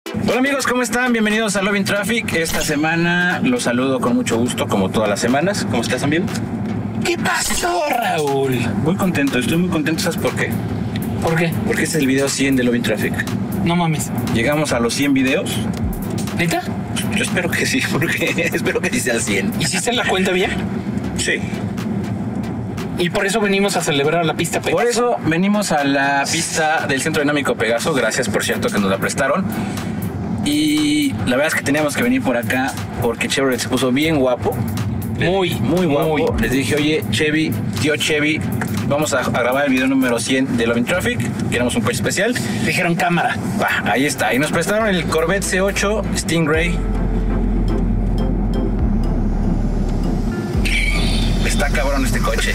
Hola amigos, ¿cómo están? Bienvenidos a Love in Traffic. Esta semana los saludo con mucho gusto, como todas las semanas. ¿Cómo estás también? ¿Qué pasó, Raúl? Muy contento, estoy muy contento. ¿Sabes por qué? ¿Por qué? Porque este es el video 100 de Love in Traffic. No mames. Llegamos a los 100 videos. ¿Neta? Yo espero que sí, porque espero que sí sea el 100. ¿Hiciste la cuenta bien? Sí. Y por eso venimos a celebrar la pista Pegaso. Por eso venimos a la pista del Centro Dinámico Pegaso. Gracias, por cierto, que nos la prestaron. Y la verdad es que teníamos que venir por acá porque Chevrolet se puso bien guapo. Muy guapo. Les dije, oye, Chevy, tío Chevy, vamos a grabar el video número 100 de Love in Traffic. Queremos un coche especial. Dijeron cámara. Va, ahí está. Y nos prestaron el Corvette C8 Stingray. Está cabrón este coche.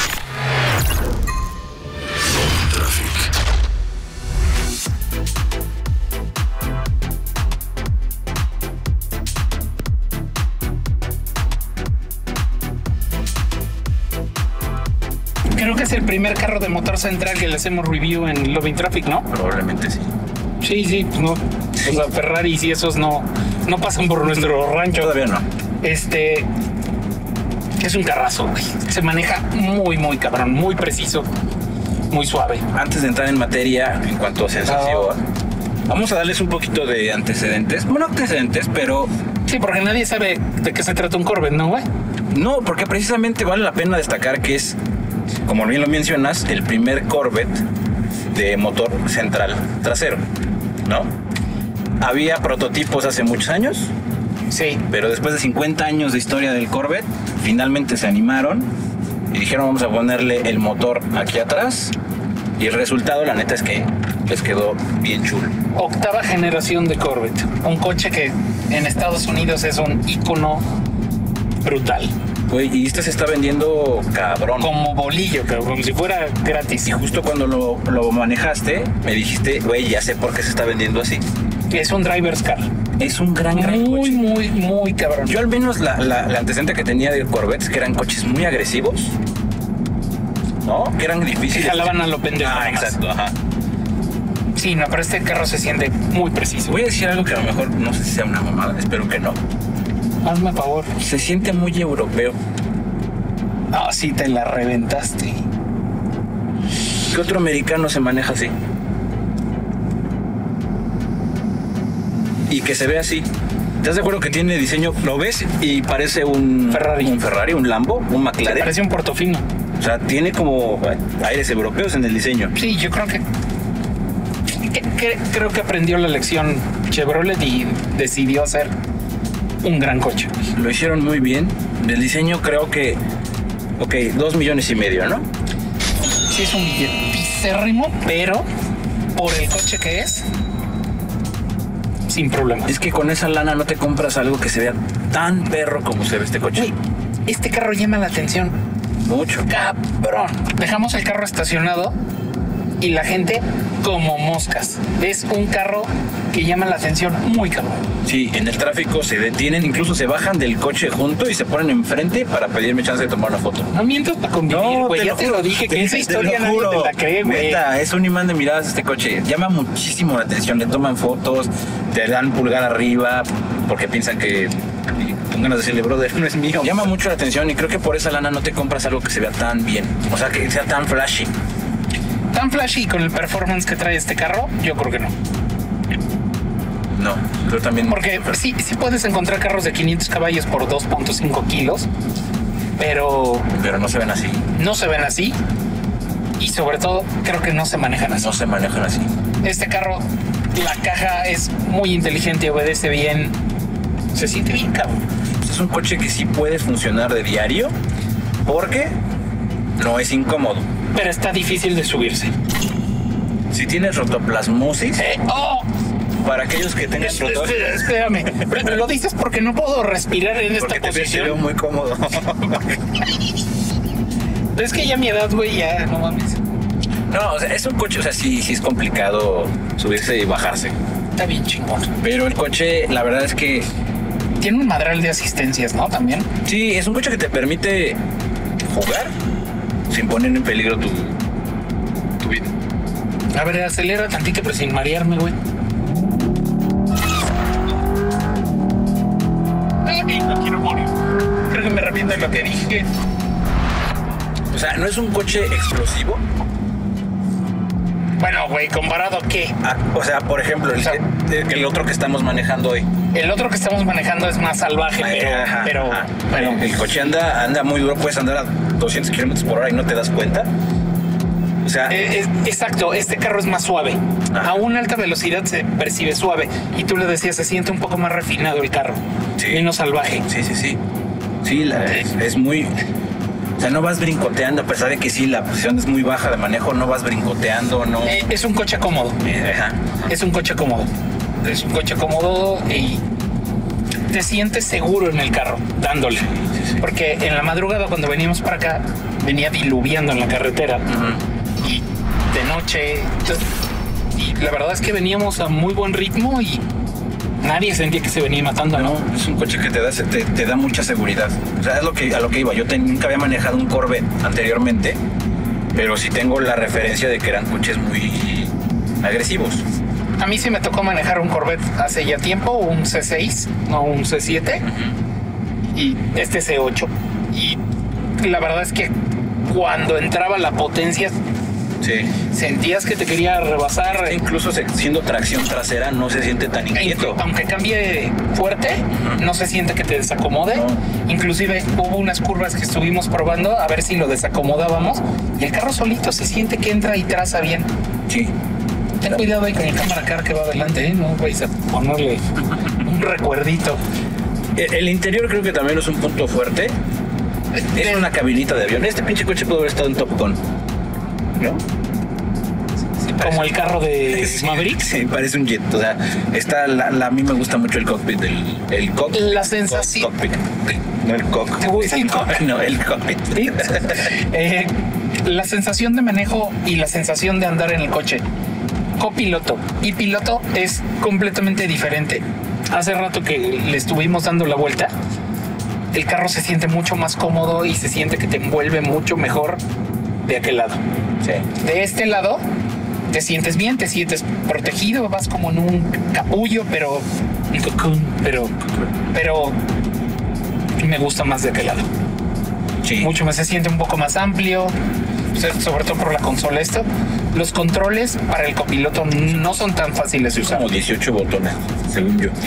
Creo que es el primer carro de motor central que le hacemos review en Love in Traffic, ¿no? Probablemente sí. Sí, pues no. O sea, Ferraris y esos no pasan por nuestro rancho. Todavía no. Es un carrazo, güey. Se maneja muy cabrón, muy preciso, muy suave. Antes de entrar en materia, en cuanto a sensación, vamos a darles un poquito de antecedentes. Bueno, antecedentes, pero... Sí, porque nadie sabe de qué se trata un Corvette, ¿no, güey? No, porque precisamente vale la pena destacar que es, como bien lo mencionas, el primer Corvette de motor central trasero, ¿no? Había prototipos hace muchos años. Sí. Pero después de 50 años de historia del Corvette, finalmente se animaron y dijeron vamos a ponerle el motor aquí atrás. Y el resultado, la neta, es que les quedó bien chulo. Octava generación de Corvette. Un coche que en Estados Unidos es un ícono brutal. Güey, y este se está vendiendo cabrón. Como bolillo, cabrón, como si fuera gratis. Y justo cuando lo manejaste, me dijiste, güey, ya sé por qué se está vendiendo así. Es un driver's car. Es un gran coche. Muy cabrón. Yo al menos la antecedente que tenía de Corvettes, que eran coches muy agresivos, ¿no? Que eran difíciles. Que jalaban a lo pendejo. Ah, exacto, ajá. Sí, no, pero este carro se siente muy preciso. Voy a decir algo que a lo mejor no sé si sea una mamada, espero que no. Hazme favor. Se siente muy europeo. Ah, sí, te la reventaste. ¿Qué otro americano se maneja así? Y que se ve así. ¿Estás de acuerdo que tiene diseño? Lo ves y parece un Ferrari, un Lambo, un McLaren. Parece un Portofino. O sea, tiene como aires europeos en el diseño. Sí, yo creo que creo que aprendió la lección Chevrolet y decidió hacer un gran coche. Lo hicieron muy bien. El diseño creo que, 2,5 millones, ¿no? Sí, es un billetizérrimo, pero por el coche que es, sin problema. Es que con esa lana no te compras algo que se vea tan perro como se ve este coche. Uy, este carro llama la atención. Mucho. Cabrón. Dejamos el carro estacionado y la gente como moscas. Es un carro que llama la atención muy cabrón. Sí, en el tráfico se detienen, incluso se bajan del coche junto y se ponen enfrente para pedirme chance de tomar una foto. No mientas para convivir, güey. Ya te lo dije, que esa historia nadie te la cree, güey. Neta, es un imán de miradas este coche. Llama muchísimo la atención. Le toman fotos, te dan pulgar arriba porque piensan que... con ganas de decirle, brother, no es mío. Llama mucho la atención y creo que por esa lana no te compras algo que se vea tan bien. O sea, que sea tan flashy. Tan flashy con el performance que trae este carro, yo creo que no. No, pero también... Porque sí puedes encontrar carros de 500 caballos por 2.5 kilos, pero no se ven así. No se ven así y sobre todo creo que no se manejan así. No se manejan así. Este carro, la caja es muy inteligente, obedece bien, se siente bien, cabrón. Es un coche que sí puede funcionar de diario porque no es incómodo. Pero está difícil de subirse. Si tienes rotoplasmosis... Para aquellos que tengan Espérame, lo dices porque no puedo respirar en esta posición. Te veo muy cómodo. Es que ya a mi edad, güey, ya no mames. No, o sea, es un coche, o sea, sí es complicado subirse y bajarse. Está bien chingón. Pero el coche, la verdad es que... tiene un madral de asistencias, ¿no? También. Sí, es un coche que te permite jugar sin poner en peligro tu vida. A ver, acelera tantito, pero sin marearme, güey. lo que dije. O sea, no es un coche explosivo. Bueno, güey, ¿comparado qué? O sea, por ejemplo, el otro que estamos manejando hoy. El otro que estamos manejando es más salvaje, pero el coche anda muy duro, puedes andar a 200 kilómetros por hora y no te das cuenta. O sea, exacto, este carro es más suave. A una alta velocidad se percibe suave. Y tú le decías, se siente un poco más refinado el carro. Sí. Menos salvaje. Sí. Sí, es muy... O sea, no vas brincoteando, a pesar de que sí, la posición es muy baja de manejo, no vas brincoteando, no... Es un coche cómodo. Es un coche cómodo. Es un coche cómodo y te sientes seguro en el carro, dándole. Sí. Porque en la madrugada, cuando veníamos para acá, venía diluviando en la carretera. Y de noche... Entonces, y la verdad es que veníamos a muy buen ritmo y nadie sentía que se venía matando, ¿no? Es un coche que te da mucha seguridad. O sea, es a lo que iba. Yo nunca había manejado un Corvette anteriormente, pero sí tengo la referencia de que eran coches muy agresivos. A mí sí me tocó manejar un Corvette hace ya tiempo, un C6, no un C7, y este C8. Y la verdad es que cuando entraba la potencia, sentías que te quería rebasar. Incluso siendo tracción trasera no se siente tan inquieto. Aunque cambie fuerte, no se siente que te desacomode. Inclusive hubo unas curvas que estuvimos probando a ver si lo desacomodábamos y el carro solito se siente que entra y traza bien. Sí. Ten cuidado ahí con el cámara car que va adelante, no vais a ponerle un recuerdito. El interior creo que también es un punto fuerte. Es una cabinita de avión. Este pinche coche pudo haber estado en Top Gun, ¿no? Como el carro de Maverick. Sí, parece un jet. O sea, a mí me gusta mucho el cockpit. La sensación. Cockpit. No el cockpit. ¿Te gusta el cockpit? No, el cockpit. ¿Sí? La sensación de manejo y la sensación de andar en el coche. Copiloto y piloto es completamente diferente. Hace rato que le estuvimos dando la vuelta, el carro se siente mucho más cómodo y se siente que te envuelve mucho mejor de aquel lado. Sí. De este lado te sientes bien, te sientes protegido, vas como en un capullo, pero me gusta más de aquel lado. Sí. Mucho más, se siente un poco más amplio, sobre todo por la consola. Los controles para el copiloto no son tan fáciles de usar. Como 18 botones, según yo.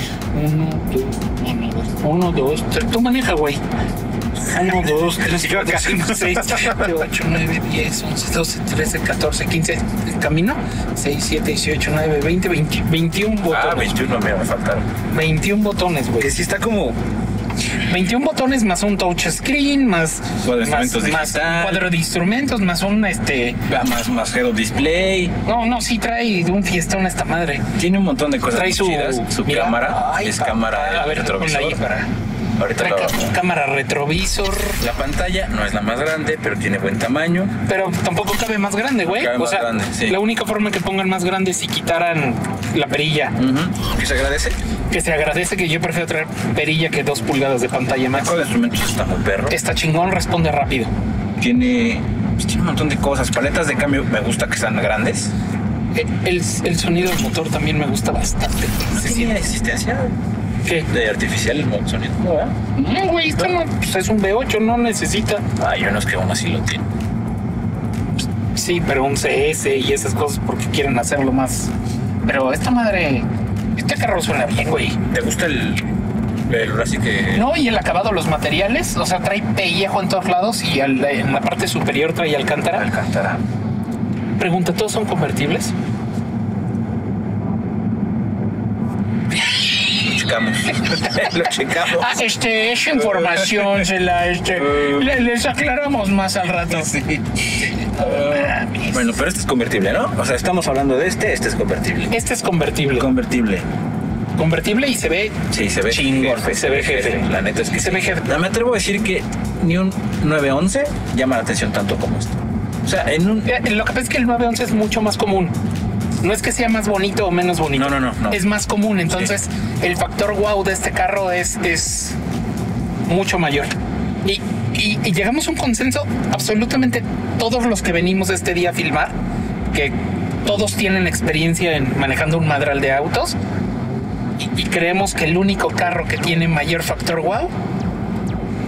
1, 2, 3. Tú maneja, güey. 1, 2, 3, 4, 5, 6, 7, 8, 9, 10, 11, 12, 13, 14, 15. ¿El camino? 6, 7, 18, 9, 20, 21 botones. Ah, 21 me faltaron. 21 botones, güey. Que sí está como... 21 botones más un touchscreen, más cuadro de instrumentos, más un más head-up display. No, sí trae un fiestón esta madre. Tiene un montón de cosas. Trae su cámara. Cámara retrovisor. Ahorita cámara retrovisor. La pantalla no es la más grande, pero tiene buen tamaño. Pero tampoco cabe más grande, güey. Grande, sí. La única forma que pongan más grande es si quitaran la perilla. ¿Que se agradece? Que se agradece, que yo prefiero traer perilla que 2 pulgadas de pantalla más. El instrumentos está muy perro. Está chingón, responde rápido. Tiene un montón de cosas. Paletas de cambio me gusta que sean grandes. El sonido del motor también me gusta bastante. ¿Tiene existencia? ¿Qué? De artificial el sonido. No, güey, esto no, pues es un V8, no necesita. Hay unos que aún así lo tienen. Sí, pero un CS y esas cosas porque quieren hacerlo más. Pero esta madre, este carro suena bien, güey. ¿Te gusta el así que? No, y el acabado, los materiales, o sea, trae pellejo en todos lados y en la parte superior trae alcántara. Pregunta, ¿todos son convertibles? Lo checamos. Esa información les aclaramos más al rato. Sí. Bueno, pero este es convertible, ¿no? O sea, estamos hablando de este es convertible. Este es convertible. Convertible y se ve... Sí, se ve chingón, se ve jefe. La neta es que se ve jefe. Me atrevo a decir que ni un 911 llama la atención tanto como este. O sea, lo que pasa es que el 911 es mucho más común. No es que sea más bonito o menos bonito. No. Es más común. Entonces, el factor wow de este carro es mucho mayor. Y llegamos a un consenso, absolutamente todos los que venimos este día a filmar, que todos tienen experiencia en manejando un madral de autos, y creemos que el único carro que tiene mayor factor wow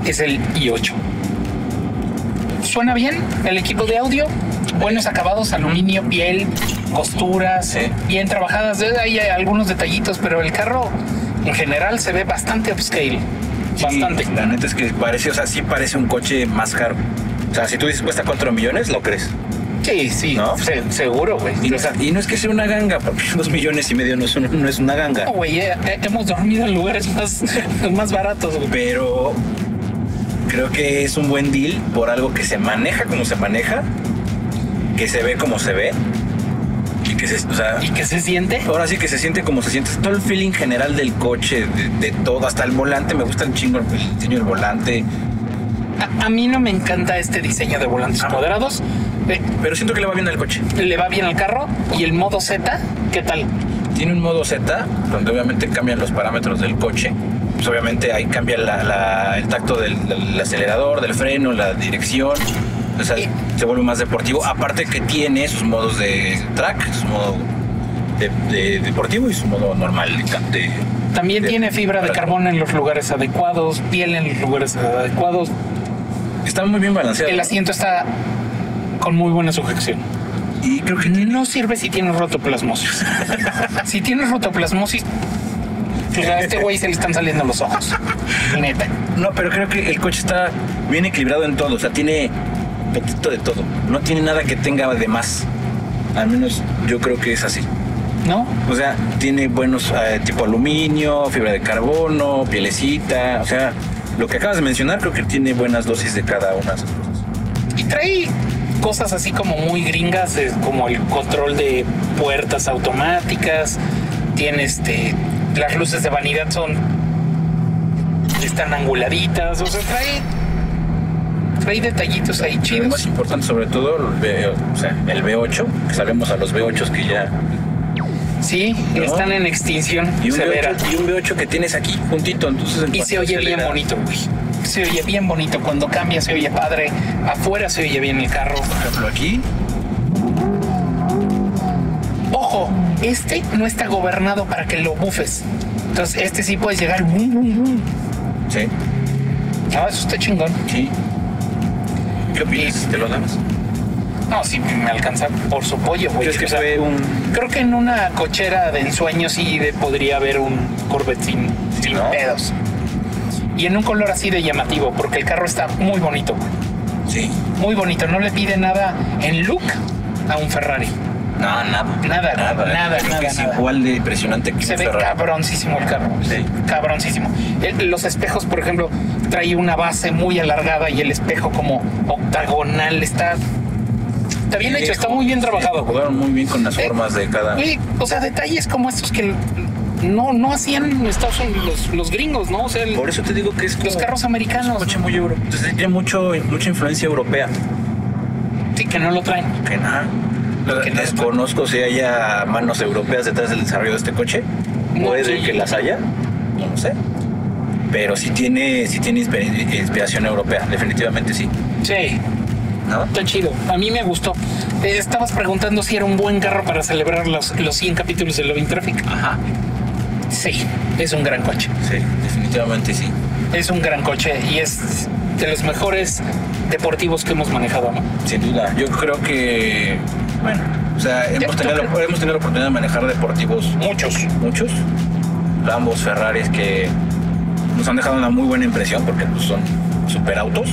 es el i8. Suena bien el equipo de audio, buenos acabados, aluminio, piel, costuras, Sí. bien trabajadas. Hay algunos detallitos, pero el carro en general se ve bastante upscale. Bastante. Sí, la neta es que parece, o sea, sí parece un coche más caro. O sea, si tú dices cuesta 4 millones, lo crees. Sí, sí, ¿No? seguro, güey. Y no es que sea una ganga, porque 2 millones y medio no es una ganga. No, güey, hemos dormido en lugares más baratos, güey. Pero creo que es un buen deal por algo que se maneja como se maneja, que se ve como se ve, y que se, o sea, ¿Y qué se siente? ahora sí que se siente como se siente. Todo el feeling general del coche, de todo, hasta el volante, me gusta un chingo el diseño del volante. A mí no me encanta este diseño de volantes cuadrados. Pero siento que le va bien al coche. Le va bien al carro. Y el modo Z, ¿qué tal? Tiene un modo Z, donde obviamente cambian los parámetros del coche. Pues obviamente ahí cambia el tacto del acelerador, del freno, la dirección. O sea, se vuelve más deportivo. Aparte que tiene sus modos de track, su modo de deportivo y su modo normal. También tiene fibra de carbono en los lugares adecuados, piel en los lugares adecuados. Está muy bien balanceado. El asiento está con muy buena sujeción. Y creo que No sirve si tienes rotoplasmosis. Si tienes rotoplasmosis, pues a este güey se le están saliendo los ojos. Neta. no, pero creo que el coche está bien equilibrado en todo. O sea, tiene poquito de todo. No tiene nada que tenga de más. Al menos yo creo que es así. ¿No? O sea, tiene buenos tipo aluminio, fibra de carbono, pielecita. O sea, lo que acabas de mencionar creo que tiene buenas dosis de cada una de esas cosas. Y trae cosas así como muy gringas, como el control de puertas automáticas. Tiene las luces de vanidad están anguladitas. O sea, trae detallitos ahí Lo chidos. más importante sobre todo, el V8, que sabemos a los V8 que ya... Sí, ¿no? están en extinción Y un, severa. V8, y un V8 que tienes aquí, juntito. Entonces, en Y cuanto se oye bien acelera- bonito, güey. Se oye bien bonito. Cuando cambia se oye padre. Afuera se oye bien el carro. Por ejemplo, aquí, Ojo, no está gobernado para que lo bufes. Entonces, sí puedes llegar. Bum, bum, bum. sí, No, eso está chingón. sí. ¿Qué opinas? ¿Te lo damos? No, sí me alcanza por su pollo, güey. ¿Crees que O sea, fue un...? creo que en una cochera de ensueño sí podría haber un Corvette sin ¿no? pedos. Y en un color así de llamativo, porque el carro está muy bonito, güey. Sí. Muy bonito. No le pide nada en look a un Ferrari. No, nada. Nada, Creo que es nada. igual de impresionante que Se un ve Ferrari. cabroncísimo el carro. Sí. Cabroncísimo. Los espejos, por ejemplo, trae una base muy alargada y el espejo como octagonal. Está bien hecho, está muy bien trabajado. Jugaron muy bien con las Eh, formas de cada... Güey, o sea, detalles como estos que no hacían en Estados Unidos los gringos, ¿no? O sea, Por eso te digo que es los como carros un americanos. coche muy europeo. Entonces tiene mucha influencia europea. Sí, que no lo traen. Que nada. Que no- Desconozco si haya manos europeas detrás del desarrollo de este coche. No, Puede sí. que las haya. No lo sé. Pero sí tiene inspiración europea. Definitivamente sí. Sí, ¿No? está chido. A mí me gustó. Estabas preguntando si era un buen carro para celebrar los 100 capítulos de Loving Traffic. Ajá. Sí, es un gran coche. Sí, definitivamente sí. Es un gran coche y es de los mejores deportivos que hemos manejado, ¿no? Sin duda. Yo creo que... Bueno, o sea, hemos tenido la oportunidad de manejar deportivos Muchos. muchos. Ambos Ferraris que nos han dejado una muy buena impresión porque pues, son superautos.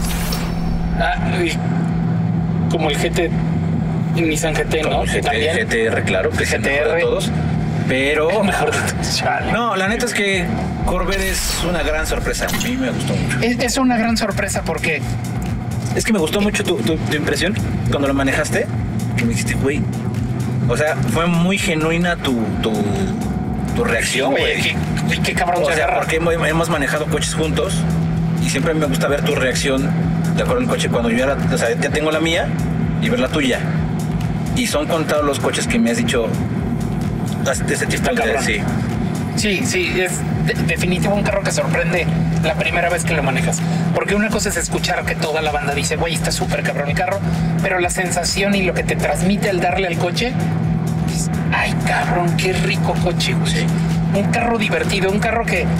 Como el GT, el Nissan GT, ¿no? Como el GTR, claro, que es el mejor de todos. Pero... El mejor de todos. Chale. No, la neta es que Corvette es una gran sorpresa. A mí me gustó mucho. Es una gran sorpresa porque Es que me gustó mucho tu impresión cuando lo manejaste. Que me dijiste, güey. O sea, fue muy genuina tu reacción, güey. qué cabrón O se sea, agarra. porque hemos manejado coches juntos y siempre me gusta ver tu reacción de acuerdo al coche cuando yo ya tengo la mía y ver la tuya. Y son contados los coches que me has dicho de ese tipo de... cabrón. Sí. Sí, es definitivo un carro que sorprende la primera vez que lo manejas. Porque una cosa es escuchar que toda la banda dice, güey, está súper cabrón el carro, pero la sensación y lo que te transmite al darle al coche es, ay, cabrón, qué rico coche, güey. Sí. Un carro divertido, un carro que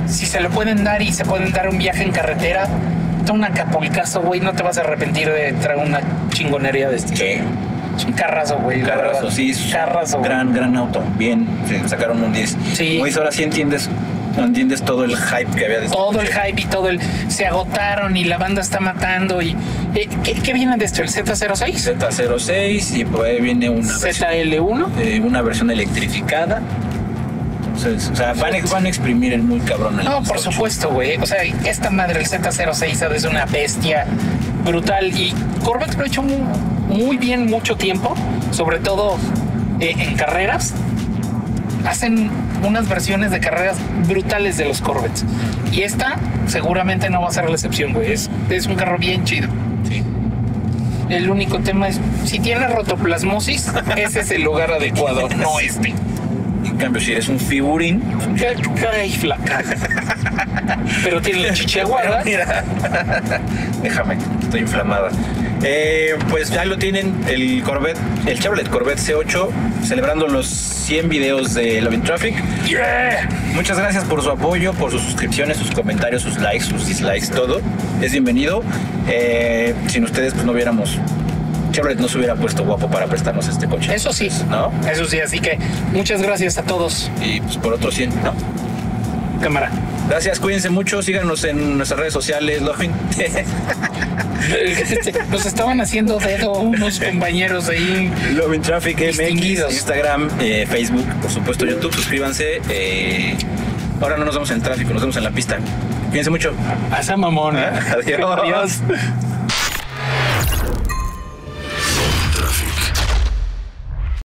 si se lo pueden dar y se pueden dar un viaje en carretera, un Acapulcazo, güey, no te vas a arrepentir de traer una chingonería de este. ¿Qué? Es un carrazo, güey. Carrazo, sí. Carrazo. Gran auto. Bien, sacaron un 10. Sí. Como dices, ahora sí entiendes todo el hype que había de este todo el coche. hype y todo el... Se agotaron y la banda está matando y... ¿Qué viene de esto? ¿El Z06? Z06 y pues viene ZL1. una versión electrificada. O sea, van a exprimir el muy cabrón. No, por supuesto, güey. O sea, esta madre, el Z06 es una bestia brutal. Y Corvette lo ha hecho muy bien mucho tiempo, sobre todo en carreras. Hacen unas versiones de carreras brutales de los Corvettes. Y esta seguramente no va a ser la excepción, güey. Es un carro bien chido. Sí. El único tema es, si tiene rotoplasmosis, ese es el lugar adecuado, no este. En cambio, si eres un figurín, Caray, flaca. Pero tiene la chicha aguada. Mira, déjame, estoy inflamada. Pues ya lo tienen el Chevrolet Corvette C8, celebrando los 100 videos de Love in Traffic. Yeah. Muchas gracias por su apoyo, por sus suscripciones, sus comentarios, sus likes, sus dislikes, todo. Es bienvenido. Sin ustedes, pues no hubiéramos... Chevrolet no se hubiera puesto guapo para prestarnos este coche. Eso sí, ¿no? Eso sí, así que muchas gracias a todos. Y pues por otros 100, ¿no? Cámara. Gracias, cuídense mucho, síganos en nuestras redes sociales, Lovin. Nos estaban haciendo dedo unos compañeros ahí. Lovin Traffic MX, distinguidos. Instagram, Facebook, por supuesto YouTube, suscríbanse. Ahora no nos vemos en el tráfico, nos vemos en la pista. Cuídense mucho. Asa mamón. Adiós. Adiós.